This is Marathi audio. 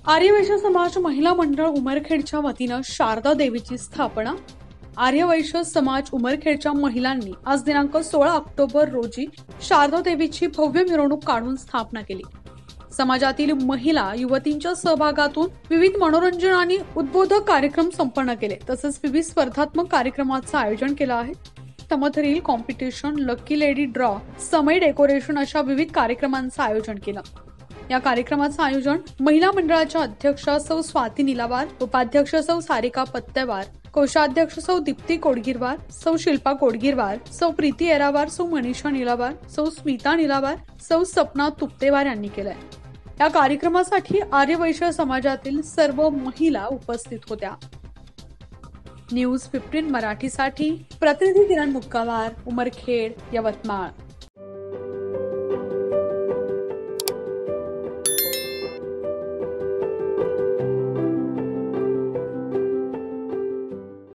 आर्यवैश्य समाज महिला मंडळ उमरखेडच्या वतीनं शारदा देवीची स्थापना। आर्यवैश्य समाज उमरखेडच्या महिलांनी आज दिनांक 16 ऑक्टोबर रोजी शारदा देवीची भव्य मिरवणूक काढून स्थापना केली। समाजातील महिला युवतींच्या सहभागातून विविध मनोरंजन आणि उद्बोधक कार्यक्रम संपन्न केले। तसंच विविध स्पर्धात्मक कार्यक्रमांचं आयोजन केलं आहे। तमत reel competition, lucky lady draw, समय डेकोरेशन अशा विविध कार्यक्रमांचं आयोजन केलं। या कार्यक्रमाचं आयोजन महिला मंडळाच्या अध्यक्ष सौ स्वाती निलावार, उपाध्यक्ष सौ सारिका पत्तेवार, कोषाध्यक्ष सौ दीप्ती कोडगिरवार, सौ शिल्पा कोडगिरवार, सौ प्रीती एरावार, सौ मनीषा निलावार, सौ स्मिता निलावार, सौ सपना तुप्तेवार यांनी केलंय। या कार्यक्रमासाठी आर्यवैश्य समाजातील सर्व महिला उपस्थित होत्या। न्यूज 15 मराठीसाठी प्रतिनिधी किरण मुक्कावार, उमरखेड, यवतमाळ।